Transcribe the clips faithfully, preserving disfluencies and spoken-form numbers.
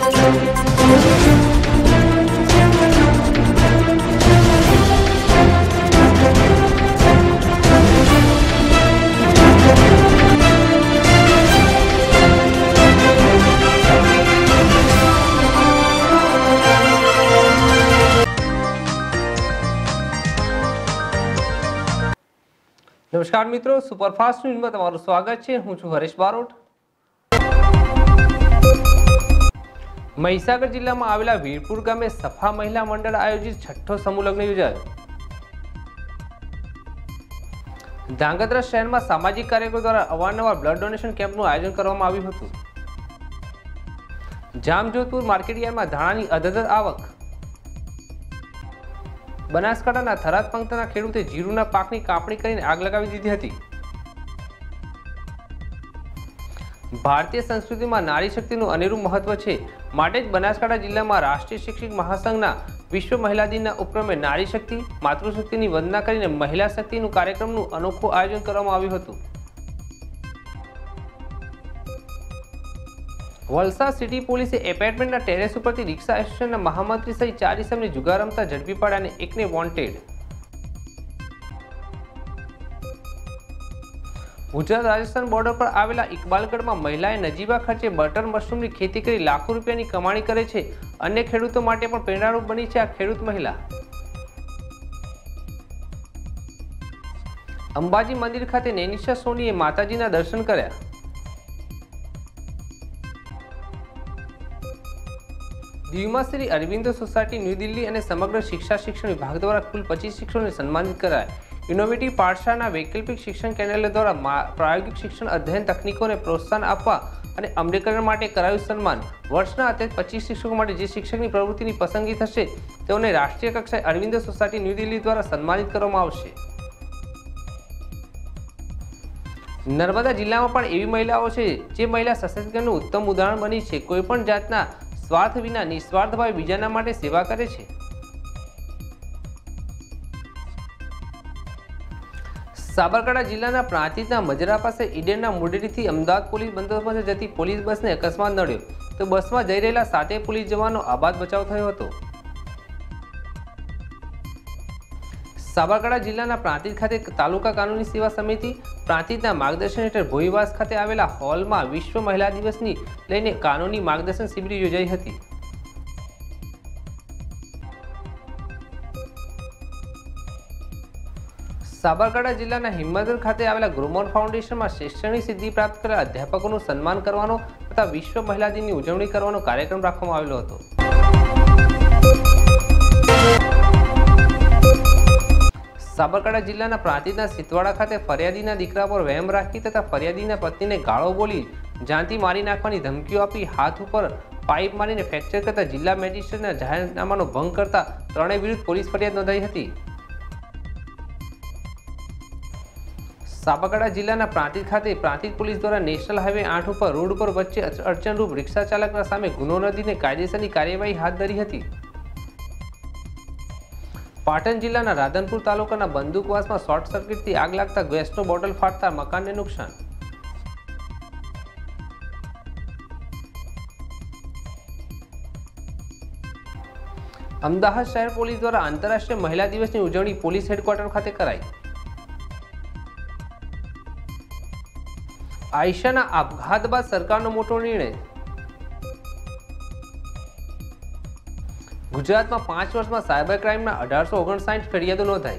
नमस्कार मित्रों, superfast news में તમારું સ્વાગત છે। હું છું હરેશ બારોટ। મહીસાગર જિલ્લામાં આવેલા વીરપુર ગામે સફા મહિલા મંડળ આયોજિત છઠ્ઠો સમૂહ લગ્ન યોજાયો। ધાંગધ્રા શહેરમાં સામાજિક કાર્યકરો દ્વારા અવારનવાર બ્લડ ડોનેશન કેમ્પનું આયોજન કરવામાં આવ્યું હતું। જામજોધપુર માર્કેટયાર્ડમાં ધાણાની અધધર આવક। બનાસકાંઠાના થરાદ પંથકના ખેડૂતે જીરુના પાકની કાપણી કરીને આગ લગાવી દીધી હતી। ભારતીય સંસ્કૃતિમાં નારી શક્તિનું અનેરું મહત્વ છે, માટે જ બનાસકાંઠા જિલ્લામાં રાષ્ટ્રીય શિક્ષક મહાસંઘના વિશ્વ મહિલા દિનના ઉપક્રમે નારી શક્તિ માતૃશક્તિની વંદના કરીને મહિલા શક્તિનું કાર્યક્રમનું અનોખું આયોજન કરવામાં આવ્યું હતું। વલસાડ સિટી પોલીસે એપાર્ટમેન્ટના ટેરેસ ઉપરથી રિક્ષા એસોસિએશનના મહામંત્રી સહિત ચાર ઇસમને જુગાર રમતા ઝડપી પાડ્યા અને એકને વોન્ટેડ। ગુજરાત રાજસ્થાન બોર્ડર પર આવેલા ઇકબાલગઢમાં મહિલાએ નજીવા ખર્ચે બટર મશરૂમની ખેતી કરી લાખો રૂપિયાની કમાણી કરે છે। અન્ય ખેડૂતો માટે પણ પ્રેરણારૂપ બની છે આ ખેડૂત મહિલા। અંબાજી મંદિર ખાતે નૈનિશા સોનીએ માતાજીના દર્શન કર્યા। દીવમાં શ્રી અરવિંદો સોસાયટી ન્યૂ દિલ્હી અને સમગ્ર શિક્ષા શિક્ષણ વિભાગ દ્વારા કુલ પચીસ શિક્ષકોને સન્માનિત કરાયા। ઇનોવેટિવ પાઠશાળાના વૈકલ્પિક શિક્ષણ કેન્દ્ર દ્વારા પ્રાયોગિક શિક્ષણ અધ્યયન તકનીકોને પ્રોત્સાહન આપવા અને અમલીકરણ માટે કરાયું સન્માન। વર્ષના અત્યારે પચીસ શિક્ષકો માટે જે શિક્ષકની પ્રવૃત્તિની પસંદગી થશે તેઓને રાષ્ટ્રીય કક્ષાએ અરવિંદો સોસાયટી ન્યૂ દિલ્હી દ્વારા સન્માનિત કરવામાં આવશે। નર્મદા જિલ્લામાં પણ એવી મહિલાઓ છે જે મહિલા સશક્તિકરણનું ઉત્તમ ઉદાહરણ બની છે। કોઈપણ જાતના સ્વાર્થ વિના નિસ્વાર્થ ભાવે બીજાના માટે સેવા કરે છે। સાબરકાંઠા જિલ્લાના પ્રાંતિજના મજરા પાસે ઈડરના મુંડેરીથી અમદાવાદ પોલીસ બંદોબસ્તે જતી પોલીસ બસને અકસ્માત નડ્યો તો બસમાં જઈ રહેલા સાતે પોલીસ જવાનો આબાદ બચાવ થયો હતો। સાબરકાંઠા જિલ્લાના પ્રાંતિજ ખાતે તાલુકા કાનૂની સેવા સમિતિ પ્રાંતિજના માર્ગદર્શન હેઠળ ભોઈવાસ ખાતે આવેલા હોલમાં વિશ્વ મહિલા દિવસની લઈને કાનૂની માર્ગદર્શન શિબિર યોજાઈ હતી। સાબરકાંઠા જિલ્લાના હિંમતનગર ખાતે આવેલા ગુરુમોહન ફાઉન્ડેશનમાં શૈક્ષણિક સિદ્ધિ પ્રાપ્ત કરેલા અધ્યાપકોનું સન્માન કરવાનો તથા વિશ્વ મહિલા દિનની ઉજવણી કરવાનો કાર્યક્રમ રાખવામાં આવેલો હતો। સાબરકાંઠા જિલ્લાના પ્રાંતિજના સિતવાડા ખાતે ફરિયાદીના દીકરા પર વહેમ રાખી તથા ફરિયાદીના પત્નીને ગાળો બોલી જાનથી મારી નાખવાની ધમકીઓ આપી હાથ ઉપર પાઇપ મારીને ફ્રેક્ચર કરતા જિલ્લા મેજિસ્ટ્રેટના જાહેરનામાનો ભંગ કરતા ત્રણેય વિરુદ્ધ પોલીસ ફરિયાદ નોંધાઈ હતી। સાબરકાંઠા જિલ્લાના પ્રાંતિજ ખાતે પ્રાંતિજ પોલીસ દ્વારા નેશનલ હાઈવે આઠ ઉપર રોડ પર વચ્ચે અડચણરૂપ રિક્ષા ચાલકના સામે ગુનો નોંધીને કાયદેસરની કાર્યવાહી હાથ ધરી હતી। પાટણ જિલ્લાના રાધનપુર તાલુકાના બંદૂકવાસમાં શોર્ટ સર્કિટથી આગ લાગતા ગેસનો બોટલ ફાટતા મકાનને નુકસાન। અમદાવાદ શહેર પોલીસ દ્વારા આંતરરાષ્ટ્રીય મહિલા દિવસની ઉજવણી પોલીસ હેડક્વાર્ટર ખાતે કરાઈ। આયશાના આપઘાત બાદ સરકારનો મોટો નિર્ણય। ગુજરાતમાં પાંચ વર્ષમાં સાયબર ક્રાઇમના અઢારસો ઓગણસાઠ ફરિયાદો નોંધાઈ।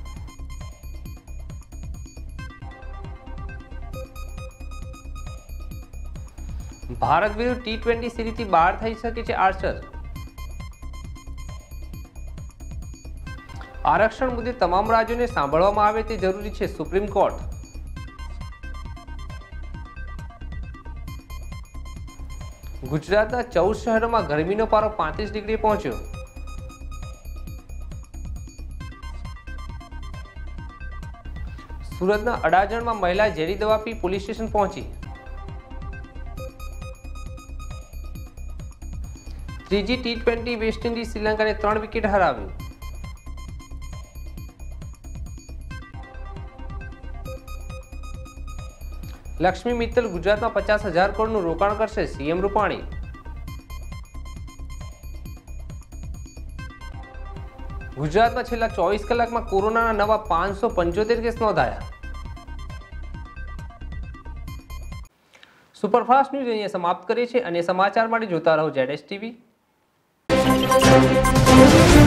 ભારત વિરુદ્ધ ટી ટ્વેન્ટી સિરીઝથી બહાર થઈ શકે છે આર્ચર। આરક્ષણ મુદ્દે તમામ રાજ્યોને સાંભળવામાં આવે તે જરૂરી છે સુપ્રીમ કોર્ટ। ગુજરાતના ચૌદ શહેરોમાં ગરમીનો પારો પાંત્રીસ ડિગ્રી પહોંચ્યો। સુરતના અડાજણમાં મહિલા ઝેરી દવા પી પોલીસ સ્ટેશન પહોંચી। ત્રીજી ટી ટ્વેન્ટી વેસ્ટ ઇન્ડિઝ શ્રીલંકાને ત્રણ વિકેટ હરાવ્યું। લક્ષ્મી મિત્તલ ગુજરાતમાં પચાસ હજાર કરોડનું રોકાણ કરશે સીએમ રૂપાણી। ગુજરાતમાં છેલ્લા ચોવીસ કલાકમાં કોરોનાના નવા પાંચસો પંચોતેર કેસ નોંધાયા। સુપરફાસ્ટ ન્યૂઝ અહીંયા સમાપ્ત કરે છે અને સમાચાર માટે જોતા રહો ઝેડ એસ ટીવી।